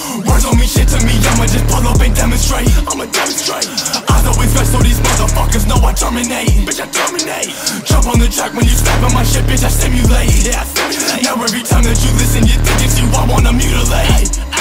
Words don't mean shit to me, I'ma just pull up and demonstrate. Eyes always red, so these motherfuckers know I terminate. Bitch, I terminate. Jump on the track when you snapping my shit, bitch, I stimulate. Yeah, I stimulate. Now every time that you listen, you're thinking you, I wanna mutilate.